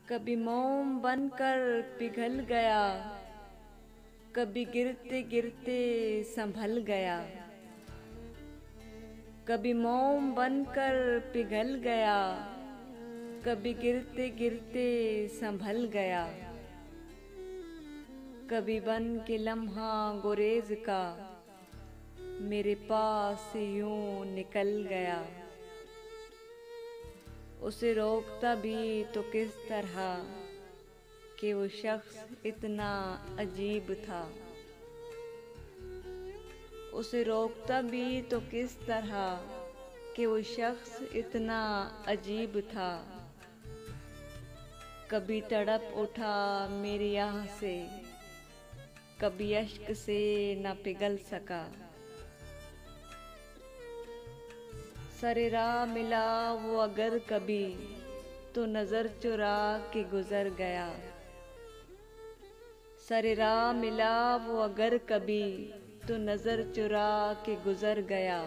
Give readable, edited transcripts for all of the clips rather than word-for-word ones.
कभी मोम बनकर पिघल गया, कभी गिरते गिरते संभल गया। कभी मोम बनकर पिघल गया, कभी गिरते गिरते संभल गया। कभी बन के लम्हा गुरेज का मेरे पास से यूं निकल गया। उसे रोकता भी तो किस तरह कि वो शख्स इतना अजीब था। उसे रोकता भी तो किस तरह कि वो शख्स इतना अजीब था। कभी तड़प उठा मेरी आह से, कभी अश्क से न पिघल सका। सरे राह मिला वो अगर कभी तो नजर चुरा के गुजर गया। सरे राह मिला वो अगर कभी तो नजर चुरा के गुजर गया।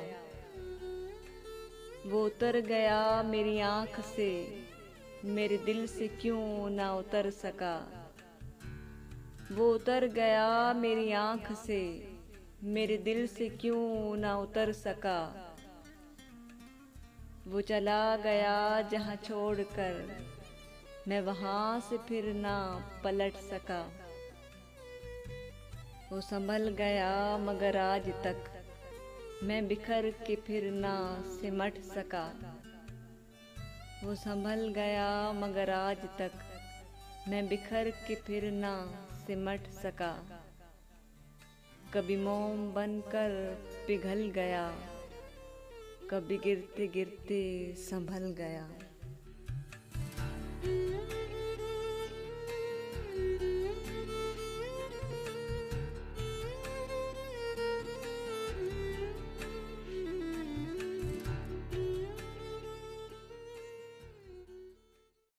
वो उतर गया मेरी आंख से, मेरे दिल से क्यों ना उतर सका। वो उतर गया मेरी आंख से, मेरे दिल से क्यों ना उतर सका। वो चला गया जहां छोड़कर मैं वहां से फिर ना पलट सका। वो संभल गया मगर आज तक मैं बिखर के फिर ना सिमट सका। वो संभल गया मगर आज तक मैं बिखर के फिर ना सिमट सका। कभी मोम बनकर पिघल गया, कभी गिरते गिरते संभल गया।